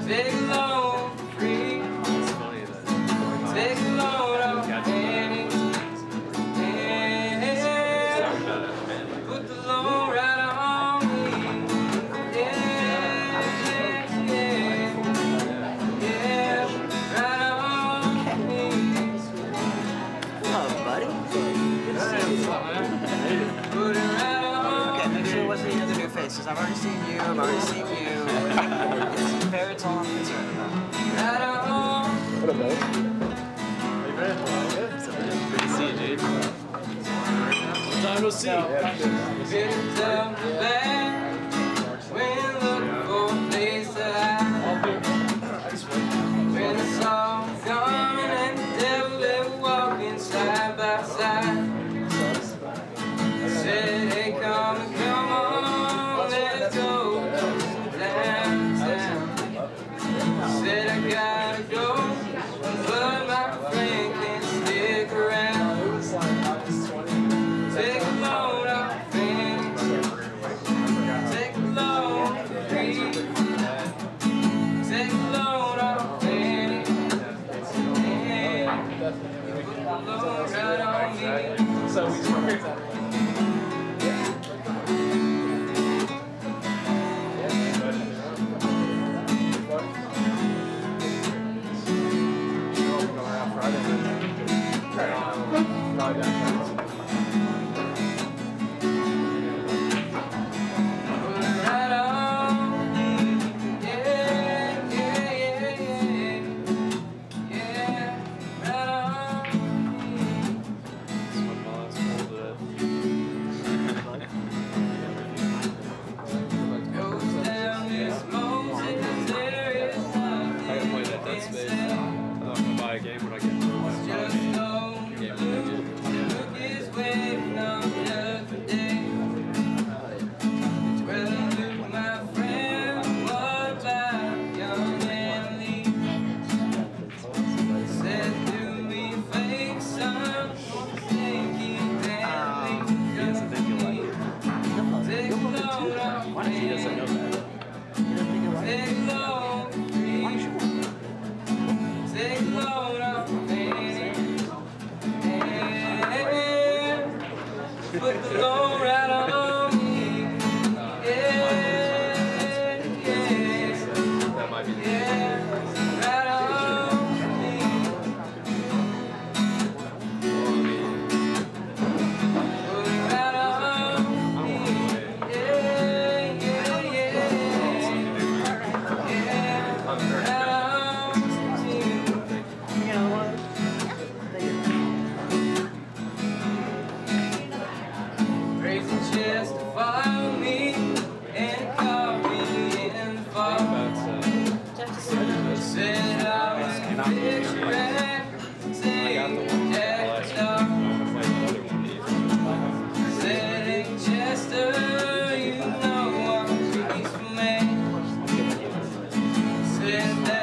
Take a loan free. Take a loan off Annie. Put the loan right on me. Yeah, right on me. Oh, buddy. Good to see you. Put it right on. Okay, make sure it wasn't any other new faces. I've already seen you. I've already seen you. It's Barrett's all I'm concerned about. Right on. What up, buddy? How you been? Good? Good to see you, dude. Time to see. Get down the back. When looking for a place to hide. When the song's coming and the devil they were walking side by side. I said, hey, come on, let's go downtown. Said I gotta go, but my friend can't stick around. Take a load off Phoenix. Take a load free. Take a load off Phoenix. Yeah. Put the load right on me. So we just put the load right on me. Yeah, That might be right on me. Put it right on me. Yeah, right on me. You know what? Raise the chest to follow me and call me in the fall. Said I was a picture back, say Jack Star. Said, hey Chester, you know I'm a peaceful man. Said that